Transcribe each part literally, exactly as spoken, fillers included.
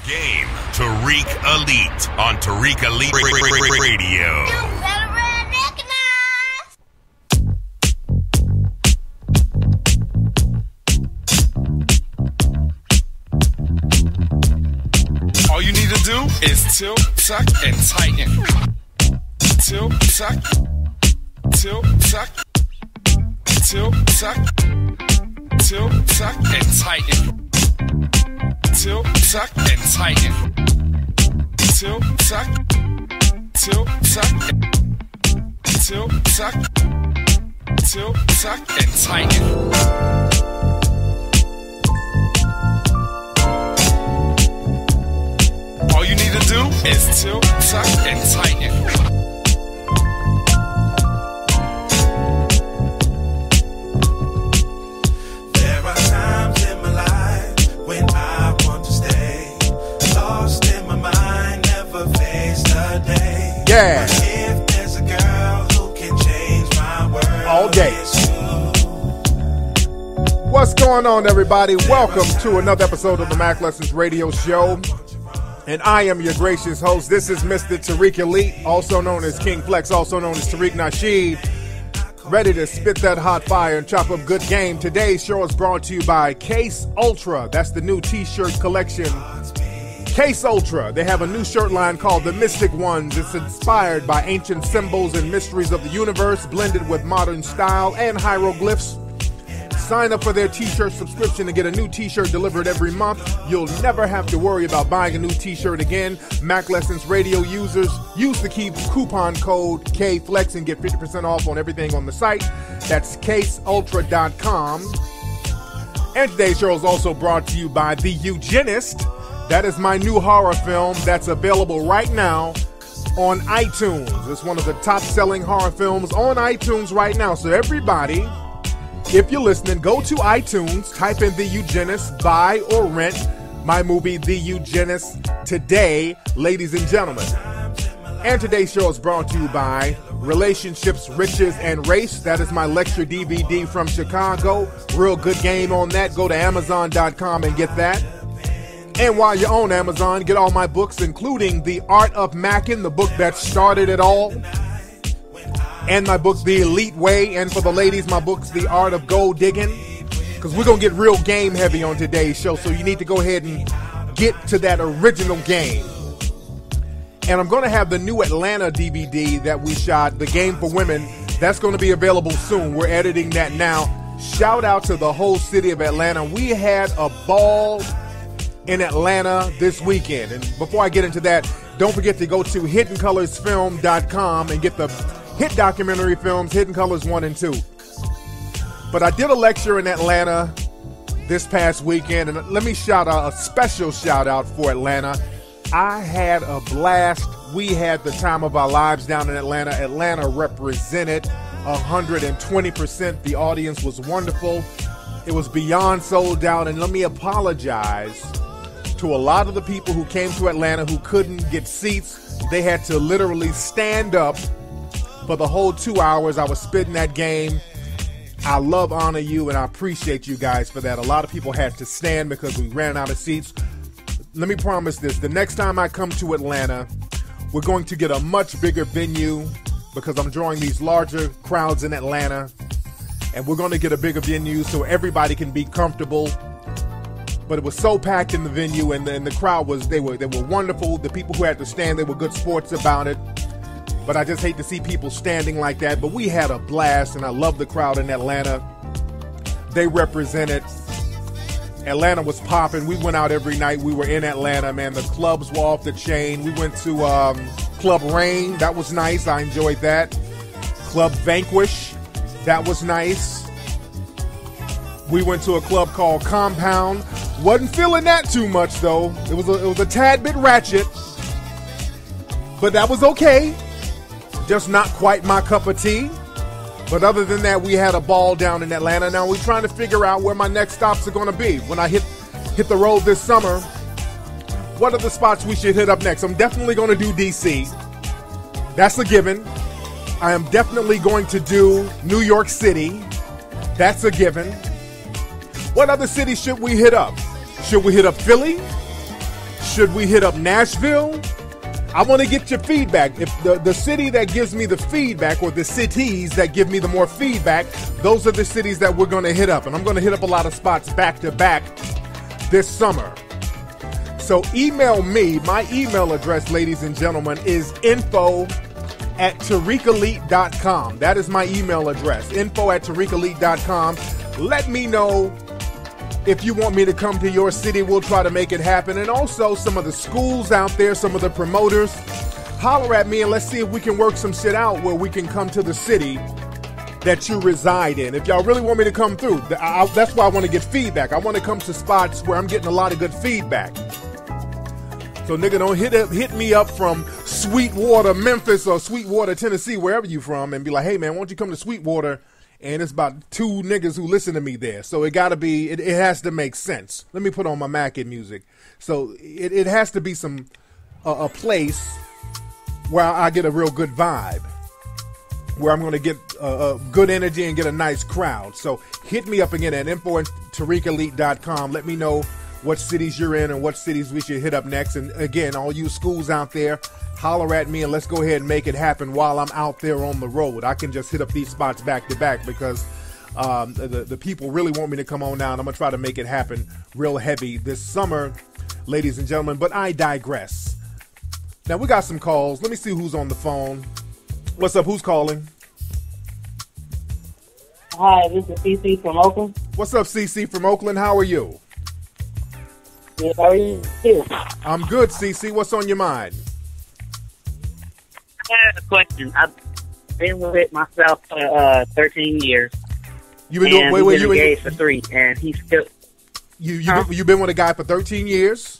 Game Tariq Elite on Tariq Elite Radio. You better recognize. All you need to do is tilt, tuck, and tighten. Tilt, tuck, tilt, tuck, tilt, tuck, tilt, tuck, and tighten. Tilt, tuck, and tighten. Tilt, tuck, tilt, tuck, tilt, tuck, tilt, tuck, and tighten. All you need to do is tilt, tuck, and tighten. There are times in my life when I want to stay lost in my mind, never face the day. Yeah. But if there's a girl who can change my world, all day. it's you. What's going on, everybody? Welcome to another episode of the Mack Lessons Radio Show. And I am your gracious host. This is Mister Tariq Elite, also known as King Flex, also known as Tariq Nasheed. Ready to spit that hot fire and chop up good game. Today's show is brought to you by Case Ultra. That's the new t-shirt collection. Case Ultra. They have a new shirt line called the Mystic Ones. It's inspired by ancient symbols and mysteries of the universe, blended with modern style and hieroglyphs. Sign up for their t-shirt subscription to get a new t-shirt delivered every month. You'll never have to worry about buying a new t-shirt again. Mack Lessons Radio users use the key coupon code K Flex and get fifty percent off on everything on the site. That's case ultra dot com. And today's show is also brought to you by The Eugenist. That is my new horror film that's available right now on iTunes. It's one of the top-selling horror films on iTunes right now. So everybody, if you're listening, go to iTunes, type in The Eugenist, buy or rent my movie, The Eugenist, today, ladies and gentlemen. And today's show is brought to you by Relationships, Riches, and Race. That is my lecture D V D from Chicago. Real good game on that. Go to amazon dot com and get that. And while you're on Amazon, get all my books, including The Art of Mackin', the book that started it all. And my book, The Elite Way. And for the ladies, my book's The Art of Gold Digging. Because we're going to get real game heavy on today's show. So you need to go ahead and get to that original game. And I'm going to have the new Atlanta D V D that we shot, The Game for Women. That's going to be available soon. We're editing that now. Shout out to the whole city of Atlanta. We had a ball in Atlanta this weekend. And before I get into that, don't forget to go to hidden colors film dot com and get the hit documentary films, Hidden Colors one and two. But I did a lecture in Atlanta this past weekend, and let me shout out a special shout out for Atlanta. I had a blast. We had the time of our lives down in Atlanta. Atlanta represented one hundred twenty percent. The audience was wonderful. It was beyond sold out, and let me apologize to a lot of the people who came to Atlanta who couldn't get seats. They had to literally stand up for the whole two hours I was spitting that game. I love, honor you, and I appreciate you guys for that. A lot of people had to stand because we ran out of seats. Let me promise this. The next time I come to Atlanta, we're going to get a much bigger venue because I'm drawing these larger crowds in Atlanta. And we're going to get a bigger venue so everybody can be comfortable. But it was so packed in the venue, and the, and the crowd was, they were, they were wonderful. The people who had to stand, they were good sports about it. But I just hate to see people standing like that. But we had a blast, and I love the crowd in Atlanta. They represented. Atlanta was popping. We went out every night. We were in Atlanta, man. The clubs were off the chain. We went to um, Club Rain. That was nice. I enjoyed that. Club Vanquish. That was nice. We went to a club called Compound. Wasn't feeling that too much, though. It was a, it was a tad bit ratchet. But that was okay. Just not quite my cup of tea. But other than that, we had a ball down in Atlanta. Now we're trying to figure out where my next stops are going to be. When I hit hit the road this summer, what are the spots we should hit up next? I'm definitely going to do D C. That's a given. I am definitely going to do New York City. That's a given. What other cities should we hit up? Should we hit up Philly? should we hit up Nashville? I want to get your feedback. If the, the city that gives me the feedback, or the cities that give me the more feedback, those are the cities that we're going to hit up. And I'm going to hit up a lot of spots back to back this summer. So email me. My email address, ladies and gentlemen, is info at tariq elite dot com. That is my email address, info at tariq elite dot com. Let me know if you want me to come to your city. We'll try to make it happen. And also some of the schools out there, some of the promoters, holler at me and let's see if we can work some shit out where we can come to the city that you reside in. If y'all really want me to come through, I, that's why I want to get feedback. I want to come to spots where I'm getting a lot of good feedback. So nigga, don't hit up, hit me up from Sweetwater, Memphis, or Sweetwater, Tennessee, wherever you from, and be like, hey man, why don't you come to Sweetwater? And it's about two niggas who listen to me there. So it gotta be, it, it has to make sense. Let me put on my Mac and music. So it, it has to be some, uh, a place where I get a real good vibe, where I'm gonna get uh, a good energy and get a nice crowd. So hit me up again at info at tariq elite dot com. Let me know what cities you're in and what cities we should hit up next. And again, all you schools out there, holler at me and let's go ahead and make it happen while I'm out there on the road. I can just hit up these spots back to back because um, the, the people really want me to come on down. I'm going to try to make it happen real heavy this summer, ladies and gentlemen, but I digress. Now we got some calls. Let me see who's on the phone. What's up? Who's calling? Hi, this is C C from Oakland. What's up, C C from Oakland? How are you? Good, how are you? I'm good, C C. What's on your mind? I have a question. I've been with myself for uh, thirteen years. You've been doing, and wait, we've wait, been you engaged for three, and he's still. You you huh? been, you been with a guy for thirteen years?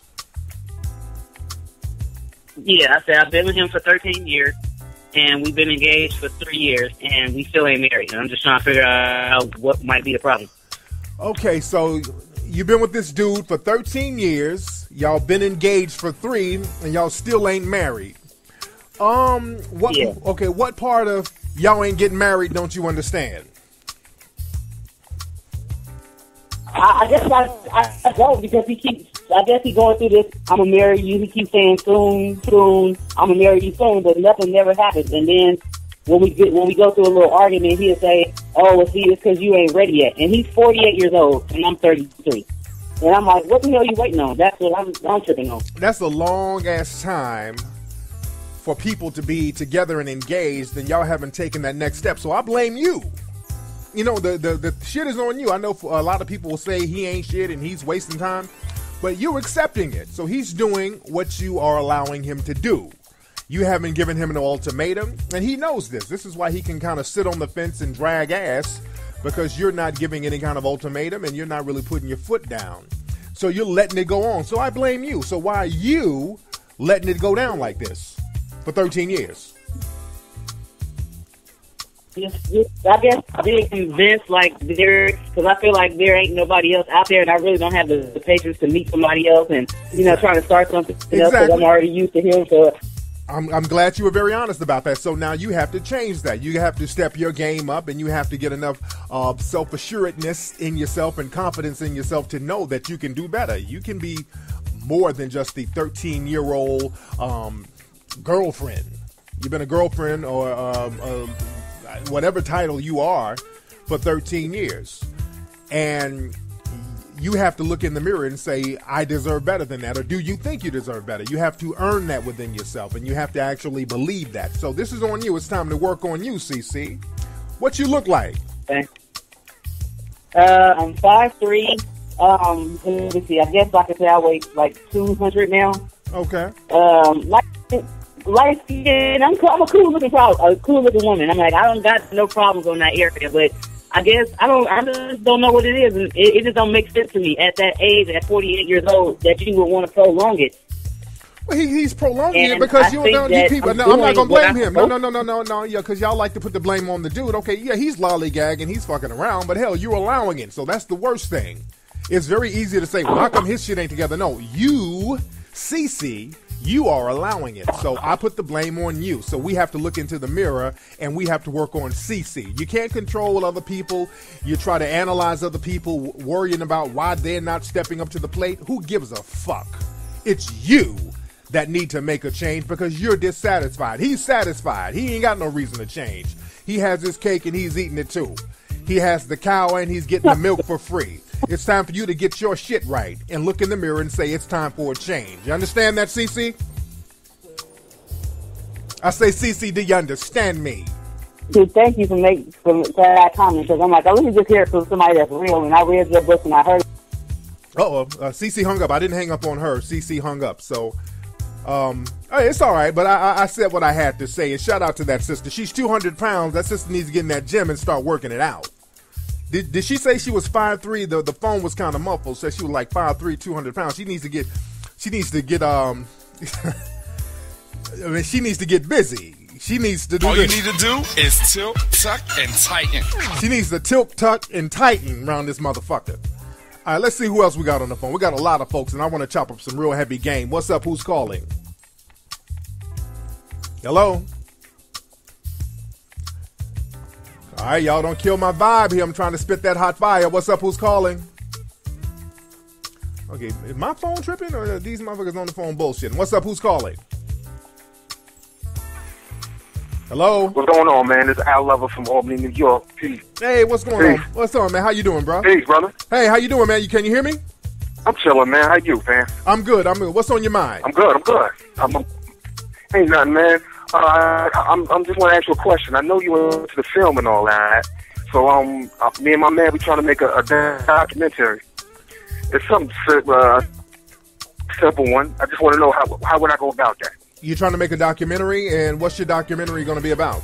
Yeah, I said I've been with him for thirteen years, and we've been engaged for three years, and we still ain't married. And I'm just trying to figure out what might be the problem. Okay, so you've been with this dude for thirteen years. Y'all been engaged for three, and y'all still ain't married. Um, what? Yeah. Okay, what part of y'all ain't getting married don't you understand? I, I guess I, I, I don't because he keeps. I guess he going through this. I'm gonna marry you. He keeps saying soon, soon. I'm gonna marry you soon, but nothing never happens. And then when we get when we go through a little argument, he'll say, "Oh, well, see, it's because you ain't ready yet." And he's forty-eight years old, and I'm thirty-three. And I'm like, "What the hell are you waiting on?" That's what I'm, I'm tripping on. That's a long ass time for people to be together and engaged, and y'all haven't taken that next step. So I blame you. You know, the, the, the shit is on you. I know for a lot of people will say he ain't shit and he's wasting time, but you're accepting it. So he's doing what you are allowing him to do. You haven't given him an ultimatum, and he knows this. This is why he can kind of sit on the fence and drag ass, because you're not giving any kind of ultimatum and you're not really putting your foot down. So you're letting it go on. So I blame you. So why are you letting it go down like this for thirteen years? Just, just, I guess being convinced, like, there, because I feel like there ain't nobody else out there, and I really don't have the, the patience to meet somebody else and, you know, trying to start something else because Exactly. I'm already used to him. So I'm, I'm glad you were very honest about that. So now you have to change that. You have to step your game up, and you have to get enough uh, self-assuredness in yourself and confidence in yourself to know that you can do better. You can be more than just the thirteen-year-old um, girlfriend. You've been a girlfriend or um, uh, whatever title you are for thirteen years. And you have to look in the mirror and say, I deserve better than that. Or do you think you deserve better? You have to earn that within yourself, and you have to actually believe that. So this is on you. It's time to work on you, C C. What you look like? okay. uh, I'm five three. Um, let me see. I guess I could say I weigh like two hundred now. Okay. Um, like, light skin. I'm, I'm a cool looking, a cool looking woman. I'm like, I don't got no problems on that area, but I guess I don't. I just don't know what it is, and it, it just don't make sense to me at that age, at forty-eight years old, that you would want to prolong it. Well, he, he's prolonging And it because I you think don't. You that people. I'm No, I'm not doing gonna what blame I'm him. No, no, supposed- no, no, no, no. Yeah, because y'all like to put the blame on the dude. Okay, yeah, he's lollygagging, he's fucking around, but hell, you're allowing it. So that's the worst thing. It's very easy to say, well, how come his shit ain't together? No, you, C C, you are allowing it. So I put the blame on you. So we have to look into the mirror and we have to work on C C. You can't control other people. You try to analyze other people, worrying about why they're not stepping up to the plate. Who gives a fuck? It's you that need to make a change because you're dissatisfied. He's satisfied. He ain't got no reason to change. He has his cake and he's eating it too. He has the cow and he's getting the milk for free. It's time for you to get your shit right and look in the mirror and say it's time for a change. You understand that, Cece? I say, Cece, do you understand me? Dude, thank you for making for, for that comment because I'm like, oh, let me just hear it from somebody that's real. And I read your book and I heard. Uh-oh, uh, Cece hung up. I didn't hang up on her. Cece hung up. So, um, hey, it's all right. But I, I said what I had to say. And shout out to that sister. She's two hundred pounds. That sister needs to get in that gym and start working it out. Did, did she say she was five three? The the phone was kind of muffled. Said she was like five three, two hundred pounds. She needs to get, she needs to get, um, I mean, she needs to get busy. She needs to do All this. you need to do is tilt, tuck, and tighten. She needs to tilt, tuck, and tighten around this motherfucker. All right, let's see who else we got on the phone. We got a lot of folks, and I want to chop up some real heavy game. What's up? Who's calling? Hello? All right, y'all don't kill my vibe here. I'm trying to spit that hot fire. What's up? Who's calling? Okay, is my phone tripping, or are these motherfuckers on the phone bullshitting? What's up? Who's calling? Hello? What's going on, man? This is Al Lover from Albany, New York. Peace. Hey, what's going Peace. on? What's on, man? How you doing, bro? Peace, brother. Hey, how you doing, man? You Can you hear me? I'm chilling, man. How you, man? I'm good. I'm good. What's on your mind? I'm good. I'm good. I'm, I'm, ain't nothing, man. Uh, I, I'm, I'm just want to ask you a question. I know you went to the film and all that. So, um, uh, me and my man, we trying to make a, a documentary. It's some uh, simple one. I just want to know how how would I go about that? You're trying to make a documentary, and what's your documentary going to be about?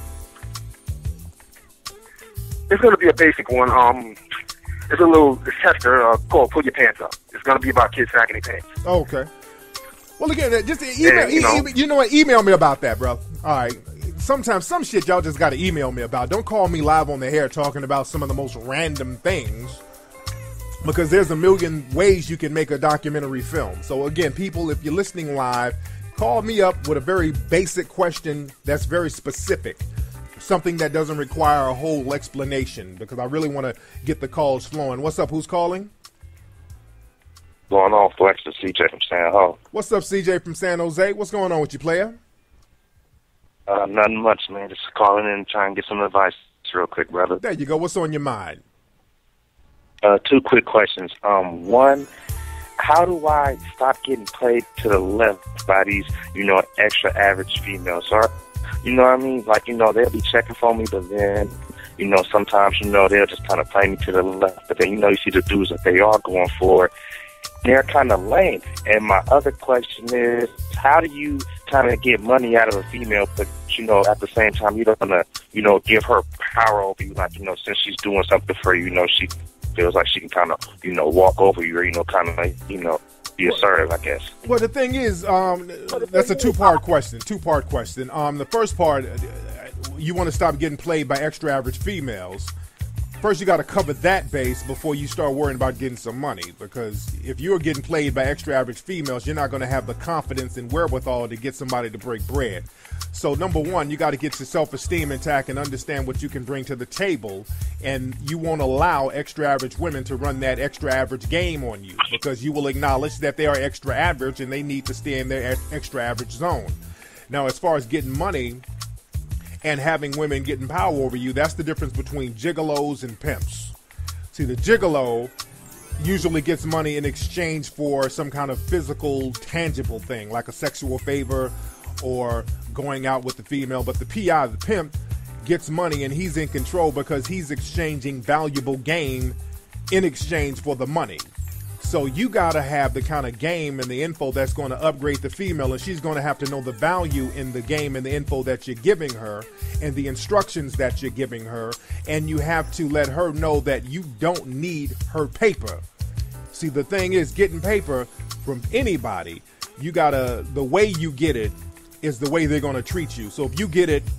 It's going to be a basic one. Um, it's a little tester uh, called "Pull Your Pants Up." It's going to be about kids sagging their pants. Oh, okay. Well, again, just email. And, you know, e- e- you know what? Email me about that, bro. All right. Sometimes some shit y'all just got to email me about. Don't call me live on the air talking about some of the most random things, because there's a million ways you can make a documentary film. So again, people, if you're listening live, call me up with a very basic question that's very specific, something that doesn't require a whole explanation, because I really want to get the calls flowing. What's up? Who's calling? Going on, Flex, to C J from San Jose. What's up, C J from San Jose? What's going on with you, player? Uh, nothing much, man. Just calling in and trying to get some advice real quick, brother. There you go. What's on your mind? Uh, two quick questions. Um, one, how do I stop getting played to the left by these, you know, extra average females? Or, you know what I mean? Like, you know, they'll be checking for me, but then, you know, sometimes, you know, they'll just kind of play me to the left. But then, you know, you see the dudes that they are going for, they're kind of lame. And my other question is, how do you kind of get money out of a female, but, you know, at the same time, you don't want to, you know, give her power over you? Like, you know, since she's doing something for you, you know, she feels like she can kind of, you know, walk over you or, you know, kind of, like, you know, be assertive, I guess. Well, the thing is, um, that's a two-part question, two-part question. Um, the first part, you want to stop getting played by extra average females. First, you got to cover that base before you start worrying about getting some money, because if you're getting played by extra average females, you're not going to have the confidence and wherewithal to get somebody to break bread. So, number one, you got to get your self-esteem intact and understand what you can bring to the table, and you won't allow extra average women to run that extra average game on you, because you will acknowledge that they are extra average and they need to stay in their extra average zone. Now, as far as getting money and having women getting power over you, that's the difference between gigolos and pimps. See, the gigolo usually gets money in exchange for some kind of physical, tangible thing, like a sexual favor or going out with the female. But the P I, the pimp, gets money and he's in control because he's exchanging valuable game in exchange for the money. So you got to have the kind of game and the info that's going to upgrade the female, and she's going to have to know the value in the game and the info that you're giving her and the instructions that you're giving her, and you have to let her know that you don't need her paper. See, the thing is, getting paper from anybody, you got to, the way you get it is the way they're going to treat you. So if you get it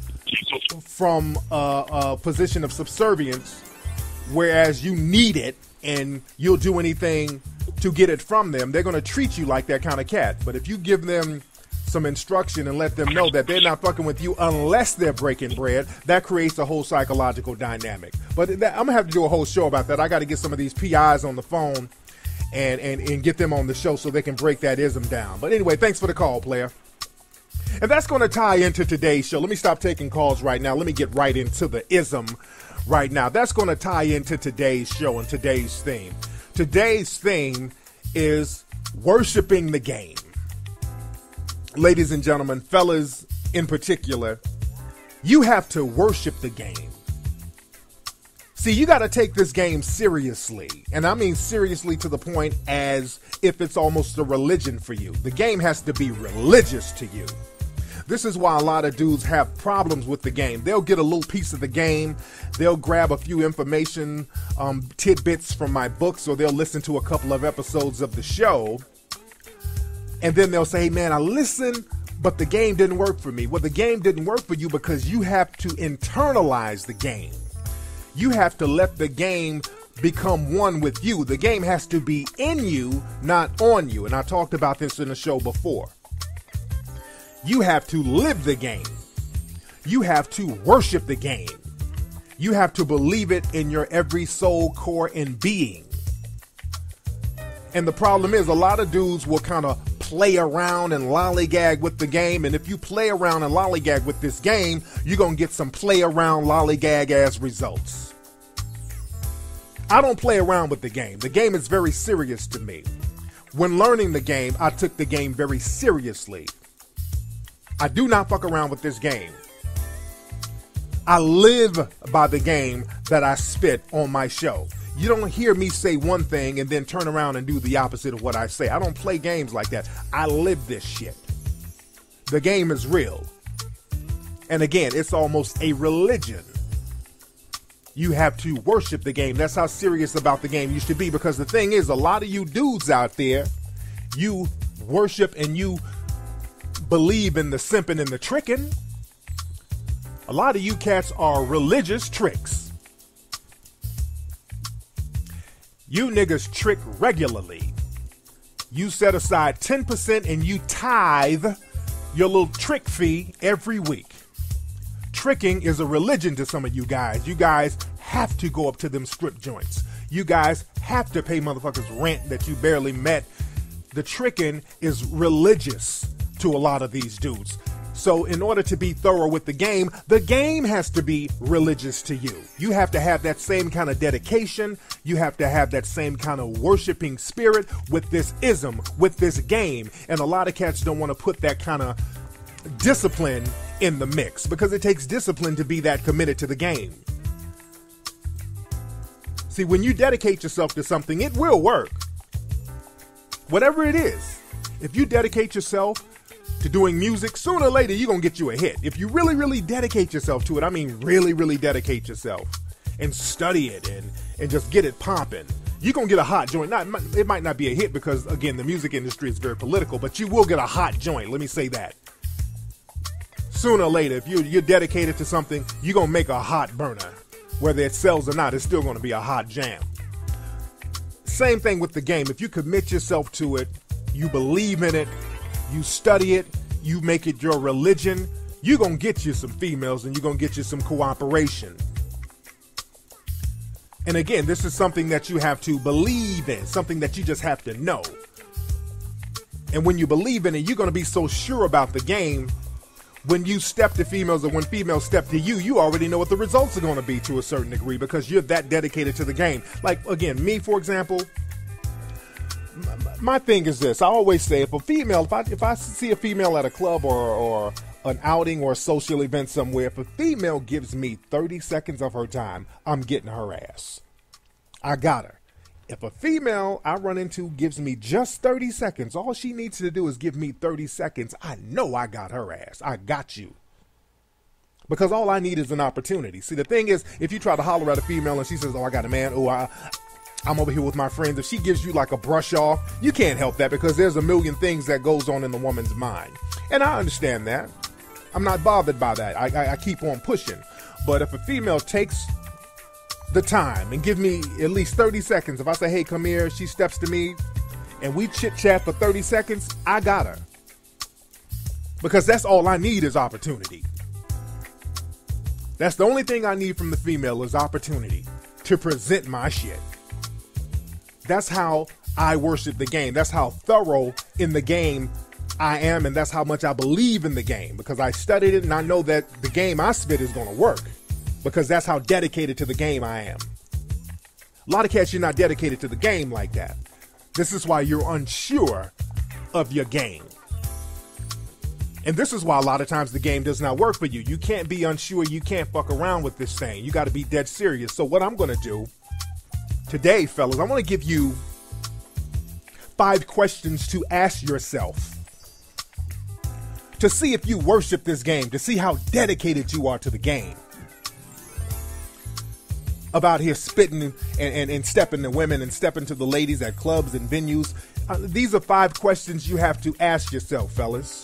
from a, a position of subservience, whereas you need it and you'll do anything to get it from them, they're going to treat you like that kind of cat. But if you give them some instruction and let them know that they're not fucking with you unless they're breaking bread, that creates a whole psychological dynamic. But that, I'm going to have to do a whole show about that. I got to get some of these P Is on the phone and, and, and get them on the show so they can break that ism down. But anyway, thanks for the call, player. And that's going to tie into today's show. Let me stop taking calls right now. Let me get right into the ism right now. That's going to tie into today's show and today's theme. Today's theme is worshiping the game. Ladies and gentlemen, fellas in particular, you have to worship the game. See, you got to take this game seriously. And I mean seriously to the point as if it's almost a religion for you. The game has to be religious to you. This is why a lot of dudes have problems with the game. They'll get a little piece of the game. They'll grab a few information um, tidbits from my books, or they'll listen to a couple of episodes of the show. And then they'll say, hey, man, I listened, but the game didn't work for me. Well, the game didn't work for you because you have to internalize the game. You have to let the game become one with you. The game has to be in you, not on you. And I talked about this in the show before. You have to live the game. You have to worship the game. You have to believe it in your every soul, core, and being. And the problem is a lot of dudes will kind of play around and lollygag with the game. And if you play around and lollygag with this game, you're going to get some play around, lollygag ass results. I don't play around with the game. The game is very serious to me. When learning the game, I took the game very seriously. I do not fuck around with this game. I live by the game that I spit on my show. You don't hear me say one thing and then turn around and do the opposite of what I say. I don't play games like that. I live this shit. The game is real. And again, it's almost a religion. You have to worship the game. That's how serious about the game you should be. Because the thing is, a lot of you dudes out there, you worship and you believe in the simping and the tricking. A lot of you cats are religious tricks. You niggas trick regularly. You set aside ten percent and you tithe your little trick fee every week. Tricking is a religion to some of you guys. You guys have to go up to them strip joints. You guys have to pay motherfuckers rent that you barely met. The tricking is religious to a lot of these dudes. So in order to be thorough with the game, the game has to be religious to you. You have to have that same kind of dedication. You have to have that same kind of worshiping spirit with this ism, with this game. And a lot of cats don't want to put that kind of discipline in the mix because it takes discipline to be that committed to the game. See, when you dedicate yourself to something, it will work. Whatever it is, if you dedicate yourself to doing music, sooner or later you're gonna get you a hit. If you really, really dedicate yourself to it, I mean really, really dedicate yourself and study it and, and just get it popping, you're gonna get a hot joint. Not, it might not be a hit because, again, the music industry is very political, but you will get a hot joint. Let me say that. Sooner or later, if you, you're dedicated to something, you're gonna make a hot burner. Whether it sells or not, it's still gonna be a hot jam. Same thing with the game. If you commit yourself to it, you believe in it, you study it, you make it your religion, you're going to get you some females and you're going to get you some cooperation. And again, this is something that you have to believe in, something that you just have to know. And when you believe in it, you're going to be so sure about the game. When you step to females or when females step to you, you already know what the results are going to be to a certain degree because you're that dedicated to the game. Like, again, me, for example, my thing is this. I always say if a female, if I if I see a female at a club or, or an outing or a social event somewhere, if a female gives me thirty seconds of her time, I'm getting her ass. I got her. If a female I run into gives me just thirty seconds, all she needs to do is give me thirty seconds. I know I got her ass. I got you. Because all I need is an opportunity. See, the thing is, if you try to holler at a female and she says, oh, I got a man, oh, I... I'm over here with my friends. If she gives you like a brush off, you can't help that because there's a million things that goes on in the woman's mind. And I understand that. I'm not bothered by that. I, I, I keep on pushing. But if a female takes the time and give me at least thirty seconds, if I say, hey, come here, she steps to me and we chit chat for thirty seconds, I got her. Because that's all I need is opportunity. That's the only thing I need from the female is opportunity to present my shit. That's how I worship the game. That's how thorough in the game I am, and that's how much I believe in the game, because I studied it and I know that the game I spit is going to work, because that's how dedicated to the game I am. A lot of cats, you're not dedicated to the game like that. This is why you're unsure of your game. And this is why a lot of times the game does not work for you. You can't be unsure. You can't fuck around with this thing. You got to be dead serious. So what I'm going to do today, fellas, I want to give you five questions to ask yourself to see if you worship this game, to see how dedicated you are to the game. About here spitting and, and, and stepping to women and stepping to the ladies at clubs and venues. Uh, these are five questions you have to ask yourself, fellas.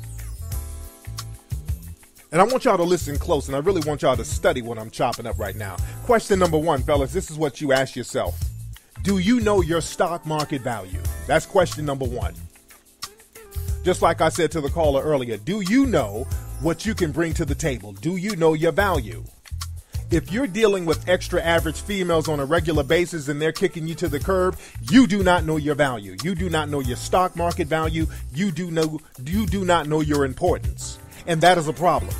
And I want y'all to listen close, and I really want y'all to study what I'm chopping up right now. Question number one, fellas, this is what you ask yourself. Do you know your stock market value? That's question number one. Just like I said to the caller earlier, do you know what you can bring to the table? Do you know your value? If you're dealing with extra average females on a regular basis and they're kicking you to the curb, you do not know your value. You do not know your stock market value. You do know, you do not know your importance. And that is a problem.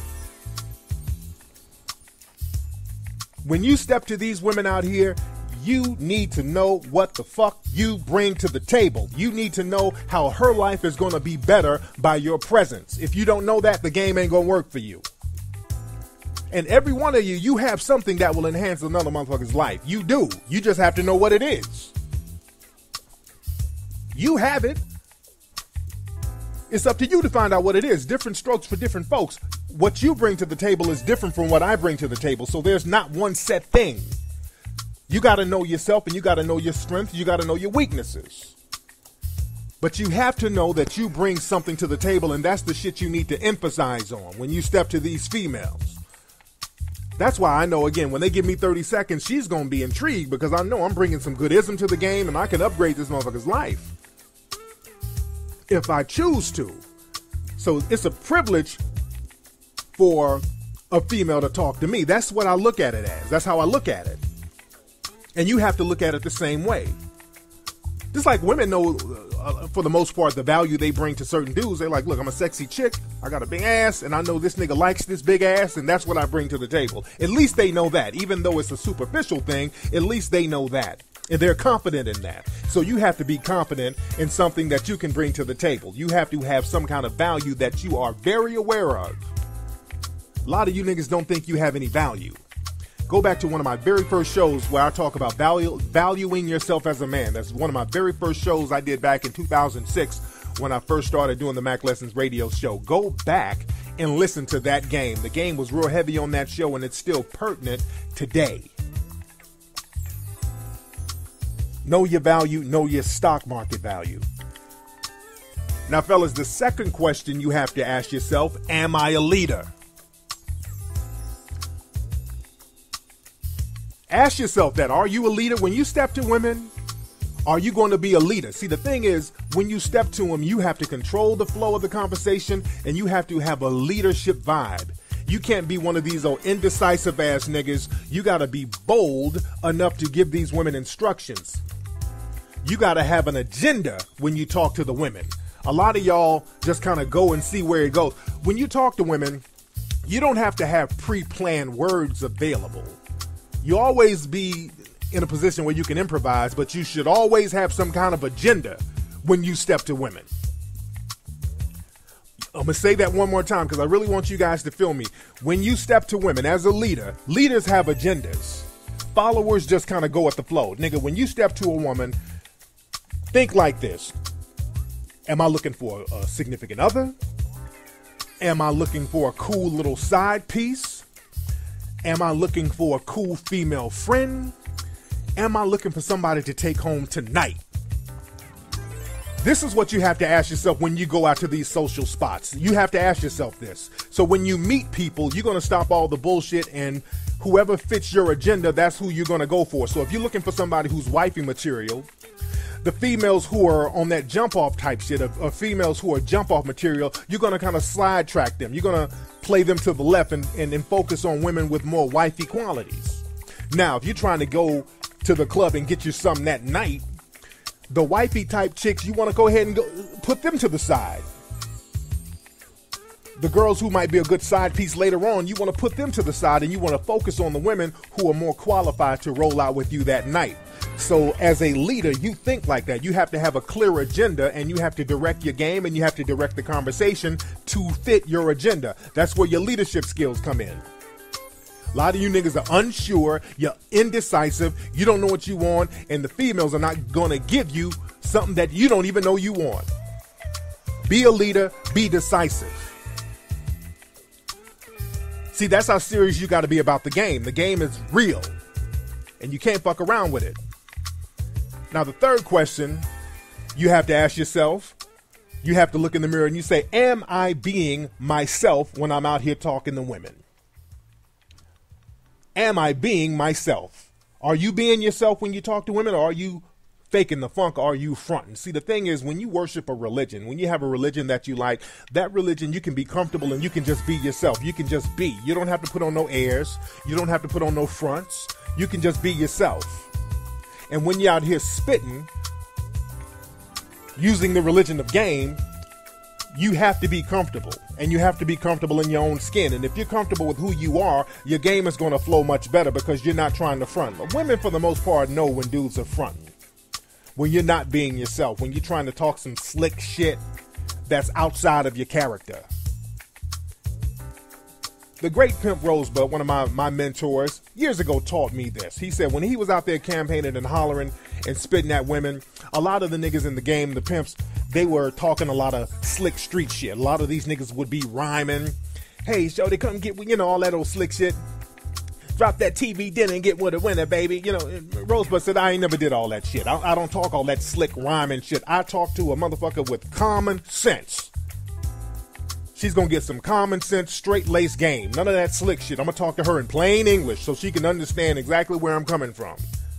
When you step to these women out here, you need to know what the fuck you bring to the table. You need to know how her life is going to be better by your presence. If you don't know that, the game ain't going to work for you. And every one of you, you have something that will enhance another motherfucker's life. You do. You just have to know what it is. You have it. It's up to you to find out what it is. Different strokes for different folks. What you bring to the table is different from what I bring to the table. So there's not one set thing. You got to know yourself, and you got to know your strengths. You got to know your weaknesses. But you have to know that you bring something to the table, and that's the shit you need to emphasize on when you step to these females. That's why I know, again, when they give me thirty seconds, she's going to be intrigued, because I know I'm bringing some good ism to the game, and I can upgrade this motherfucker's life if I choose to. So it's a privilege for a female to talk to me. That's what I look at it as. That's how I look at it. And you have to look at it the same way. Just like women know, uh, for the most part, the value they bring to certain dudes. They're like, look, I'm a sexy chick. I got a big ass, and I know this nigga likes this big ass, and that's what I bring to the table. At least they know that. Even though it's a superficial thing, at least they know that. And they're confident in that. So you have to be confident in something that you can bring to the table. You have to have some kind of value that you are very aware of. A lot of you niggas don't think you have any value. Go back to one of my very first shows where I talk about value, valuing yourself as a man. That's one of my very first shows I did back in two thousand six when I first started doing the Mack Lessons Radio show. Go back and listen to that game. The game was real heavy on that show, and it's still pertinent today. Know your value, know your stock market value. Now, fellas, the second question you have to ask yourself, am I a leader? Ask yourself that. Are you a leader? When you step to women, are you going to be a leader? See, the thing is, when you step to them, you have to control the flow of the conversation, and you have to have a leadership vibe. You can't be one of these old indecisive ass niggas. You got to be bold enough to give these women instructions. You got to have an agenda when you talk to the women. A lot of y'all just kind of go and see where it goes. When you talk to women, you don't have to have pre-planned words available. You always be in a position where you can improvise, but you should always have some kind of agenda when you step to women. I'm going to say that one more time because I really want you guys to feel me. When you step to women as a leader, leaders have agendas. Followers just kind of go with the flow. Nigga, when you step to a woman, think like this. Am I looking for a significant other? Am I looking for a cool little side piece? Am I looking for a cool female friend? Am I looking for somebody to take home tonight? This is what you have to ask yourself when you go out to these social spots. You have to ask yourself this. So when you meet people, you're going to stop all the bullshit, and whoever fits your agenda, that's who you're going to go for. So if you're looking for somebody who's wifey material, the females who are on that jump off type shit, or, or females who are jump off material, you're going to kind of slide track them. You're going to play them to the left and, and, and focus on women with more wifey qualities. Now, if you're trying to go to the club and get you something that night, The wifey type chicks, you want to go ahead and go, put them to the side. The girls who might be a good side piece later on, you want to put them to the side and you want to focus on the women who are more qualified to roll out with you that night. So as a leader, you think like that. You have to have a clear agenda and you have to direct your game and you have to direct the conversation to fit your agenda. That's where your leadership skills come in. A lot of you niggas are unsure, you're indecisive, you don't know what you want, and the females are not going to give you something that you don't even know you want. Be a leader, be decisive. See, that's how serious you got to be about the game. The game is real, and you can't fuck around with it. Now, the third question you have to ask yourself, you have to look in the mirror and you say, am I being myself when I'm out here talking to women? Am I being myself? Are you being yourself when you talk to women, or are you faking the funk, or are you fronting? See, the thing is, when you worship a religion, when you have a religion that you like, that religion, you can be comfortable and you can just be yourself. You can just be. You don't have to put on no airs. You don't have to put on no fronts. You can just be yourself. And when you're out here spitting, using the religion of game, you have to be comfortable, and you have to be comfortable in your own skin. And if you're comfortable with who you are, your game is going to flow much better because you're not trying to front. But women, for the most part, know when dudes are fronting. When you're not being yourself, when you're trying to talk some slick shit that's outside of your character. The great Pimp Rosebud, one of my, my mentors, years ago taught me this. He said when he was out there campaigning and hollering and spitting at women, a lot of the niggas in the game, the pimps, they were talking a lot of slick street shit. A lot of these niggas would be rhyming. Hey, shorty, come get, you know, all that old slick shit. Drop that T V dinner and get with a winner, baby. You know, Rosebud said, I ain't never did all that shit. I, I don't talk all that slick rhyming shit. I talk to a motherfucker with common sense. She's going to get some common sense, straight-laced game. None of that slick shit. I'm going to talk to her in plain English so she can understand exactly where I'm coming from.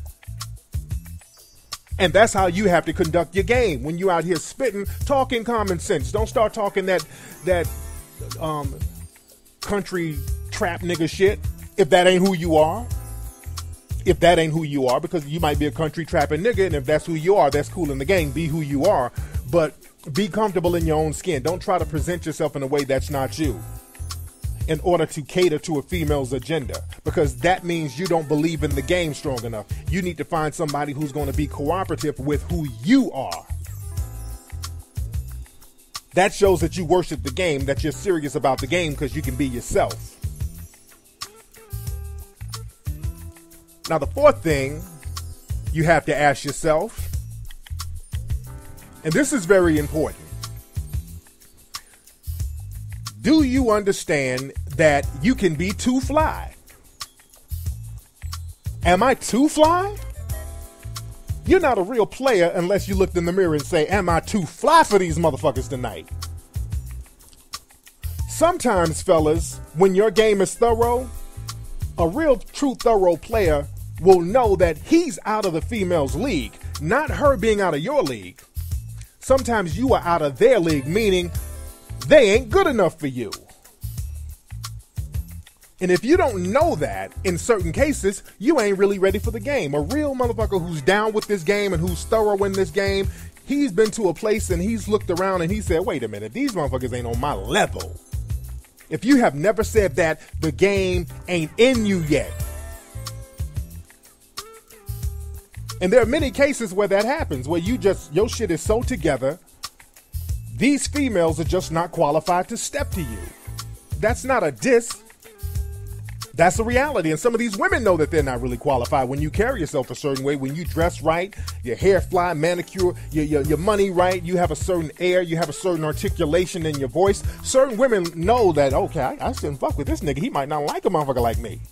And that's how you have to conduct your game. When you out here spitting, talking common sense. Don't start talking that that um, country trap nigga shit if that ain't who you are. If that ain't who you are, because you might be a country trapping nigga, and if that's who you are, that's cool in the game. Be who you are. But be comfortable in your own skin. Don't try to present yourself in a way that's not you in order to cater to a female's agenda, because that means you don't believe in the game strong enough. You need to find somebody who's going to be cooperative with who you are. That shows that you worship the game, that you're serious about the game because you can be yourself. Now, the fourth thing you have to ask yourself, and this is very important. Do you understand that you can be too fly? Am I too fly? You're not a real player unless you looked in the mirror and say, am I too fly for these motherfuckers tonight? Sometimes, fellas, when your game is thorough, a real true thorough player will know that he's out of the female's league, not her being out of your league. Sometimes you are out of their league, meaning they ain't good enough for you. And if you don't know that, in certain cases, you ain't really ready for the game. A real motherfucker who's down with this game and who's thorough in this game, he's been to a place and he's looked around and he said, wait a minute, these motherfuckers ain't on my level. If you have never said that, the game ain't in you yet. And there are many cases where that happens, where you just, your shit is so together, these females are just not qualified to step to you. That's not a diss. That's a reality. And some of these women know that they're not really qualified. When you carry yourself a certain way, when you dress right, your hair fly, manicure, your, your, your money right, you have a certain air, you have a certain articulation in your voice. Certain women know that, okay, I, I shouldn't fuck with this nigga. He might not like a motherfucker like me.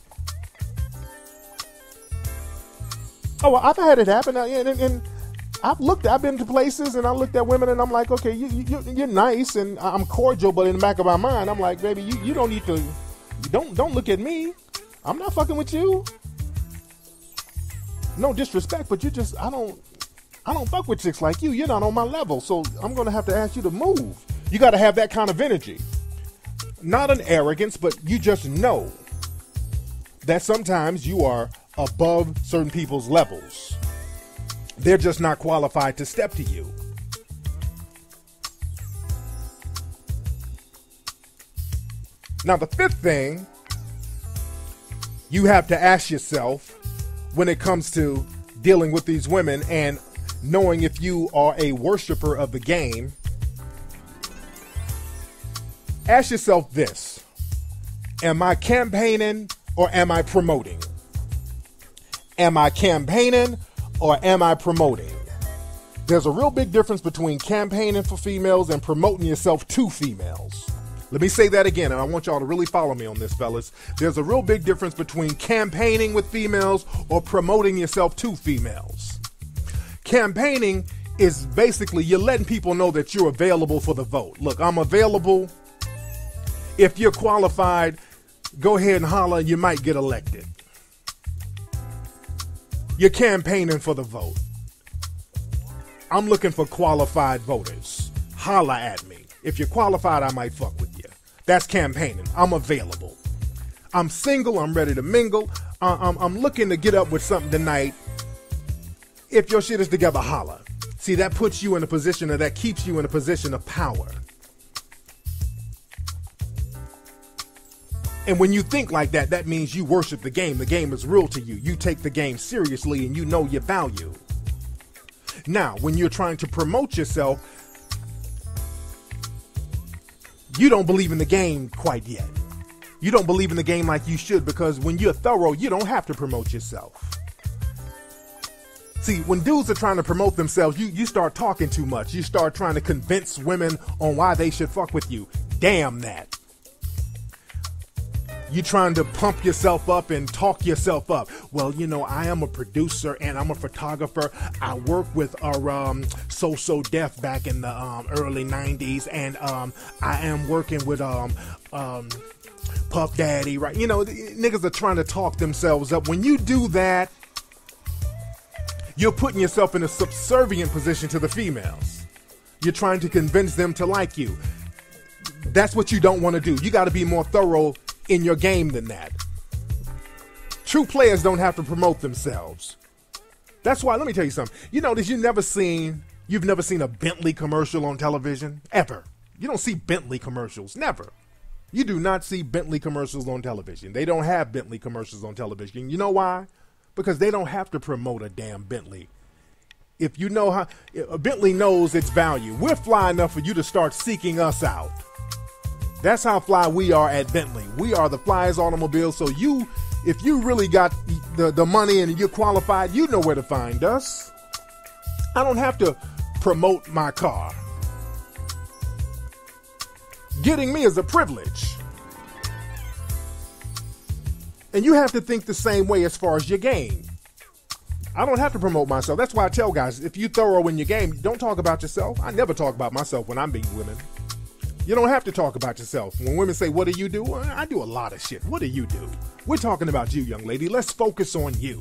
Oh, well, I've had it happen, and, and, and I've looked, I've been to places, and I looked at women, and I'm like, okay, you, you, you're nice, and I'm cordial, but in the back of my mind, I'm like, baby, you, you don't need to, don't, don't look at me. I'm not fucking with you. No disrespect, but you just, I don't, I don't fuck with chicks like you. You're not on my level, so I'm gonna have to ask you to move. You got to have that kind of energy, not an arrogance, but you just know that sometimes you are above certain people's levels. They're just not qualified to step to you. Now, the fifth thing you have to ask yourself when it comes to dealing with these women and knowing if you are a worshiper of the game, ask yourself this: am I campaigning or am I promoting? Am I campaigning or am I promoting? There's a real big difference between campaigning for females and promoting yourself to females. Let me say that again, and I want y'all to really follow me on this, fellas. There's a real big difference between campaigning with females or promoting yourself to females. Campaigning is basically you're letting people know that you're available for the vote. Look, I'm available. If you're qualified, go ahead and holler and you might get elected. You're campaigning for the vote. I'm looking for qualified voters. Holler at me. If you're qualified, I might fuck with you. That's campaigning. I'm available. I'm single. I'm ready to mingle. Uh, I'm, I'm looking to get up with something tonight. If your shit is together, holler. See, that puts you in a position, or that keeps you in a position of power. And when you think like that, that means you worship the game. The game is real to you. You take the game seriously and you know your value. Now, when you're trying to promote yourself, you don't believe in the game quite yet. You don't believe in the game like you should, because when you're thorough, you don't have to promote yourself. See, when dudes are trying to promote themselves, you, you start talking too much. You start trying to convince women on why they should fuck with you. Damn that. You trying to pump yourself up and talk yourself up. Well, you know, I am a producer and I'm a photographer. I work with our um, So So Def back in the um, early nineties, and um, I am working with um, um, Puff Daddy, right? You know, niggas are trying to talk themselves up. When you do that, you're putting yourself in a subservient position to the females. You're trying to convince them to like you. That's what you don't want to do. You got to be more thorough in your game than that. True players don't have to promote themselves. That's why, let me tell you something. You notice you've never seen, you've never seen a Bentley commercial on television, ever. You don't see Bentley commercials, never. You do not see Bentley commercials on television. They don't have Bentley commercials on television. You know why? Because they don't have to promote a damn Bentley. If you know how, a Bentley knows its value. We're fly enough for you to start seeking us out. That's how fly we are at Bentley. We are the flyest automobile. So you, if you really got the, the money and you're qualified, you know where to find us. I don't have to promote my car. Getting me is a privilege. And you have to think the same way as far as your game. I don't have to promote myself. That's why I tell guys, if you thorough in your game, don't talk about yourself. I never talk about myself when I'm meeting women. You don't have to talk about yourself. When women say, what do you do? Well, I do a lot of shit. What do you do? We're talking about you, young lady. Let's focus on you.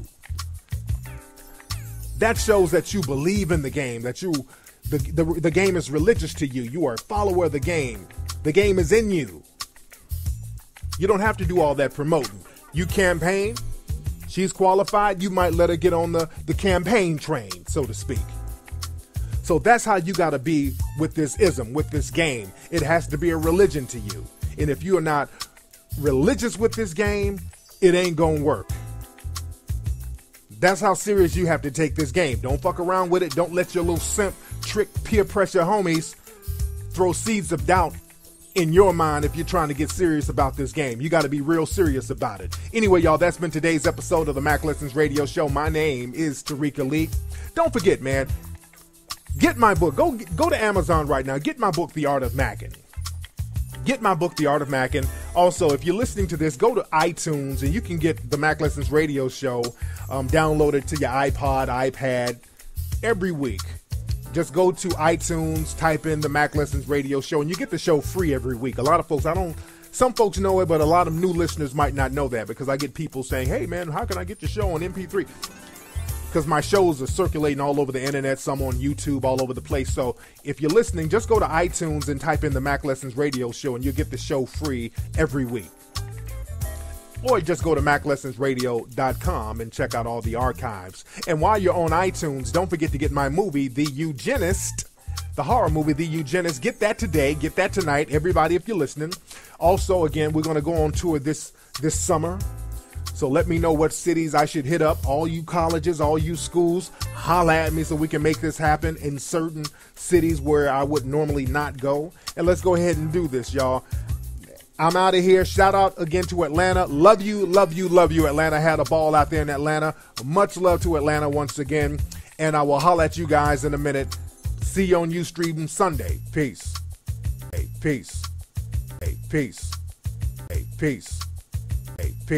That shows that you believe in the game, that you, the, the, the game is religious to you. You are a follower of the game. The game is in you. You don't have to do all that promoting. You campaign, she's qualified, you might let her get on the, the campaign train, so to speak. So that's how you got to be with this ism, with this game. It has to be a religion to you. And if you're not religious with this game, it ain't going to work. That's how serious you have to take this game. Don't fuck around with it. Don't let your little simp, trick, peer pressure homies throw seeds of doubt in your mind if you're trying to get serious about this game. You got to be real serious about it. Anyway, y'all, that's been today's episode of the Mack Lessons Radio Show. My name is Tariq Nasheed. Don't forget, man, get my book. Go go to Amazon right now. Get my book, The Art of Mackin'. Get my book, The Art of Mackin'. Also, if you're listening to this, go to iTunes and you can get the Mack Lessons Radio Show um, downloaded to your iPod, iPad every week. Just go to iTunes, type in the Mack Lessons Radio Show, and you get the show free every week. A lot of folks, I don't, some folks know it, but a lot of new listeners might not know that, because I get people saying, hey man, how can I get your show on M P three? Because my shows are circulating all over the internet, some on YouTube, all over the place. So if you're listening, just go to iTunes and type in the Mack Lessons Radio Show, and you'll get the show free every week. or just go to mack lessons radio dot com and check out all the archives. And while you're on iTunes, don't forget to get my movie, The Eugenist, the horror movie, The Eugenist. Get that today. Get that tonight, everybody, if you're listening. Also, again, we're going to go on tour this this summer. So let me know what cities I should hit up. All you colleges, all you schools, holla at me so we can make this happen in certain cities where I would normally not go. And let's go ahead and do this, y'all. I'm out of here. Shout out again to Atlanta. Love you, love you, love you, Atlanta. Had a ball out there in Atlanta. Much love to Atlanta once again. And I will holla at you guys in a minute. See you on Ustream Sunday. Peace. Hey, peace. Hey, peace. Hey, peace.